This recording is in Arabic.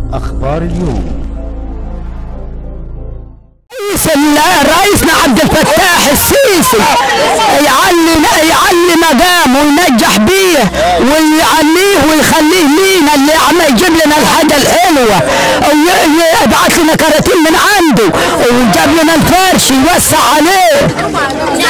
أخبار اليوم. رئيسنا عبد الفتاح السيسي يعلي مقامه وينجح بيه ويعليه ويخليه لينا اللي عم يجيب لنا الحاجه الحلوه ويبعث لنا كراتين من عنده وجاب لنا الفرش يوسع عليه.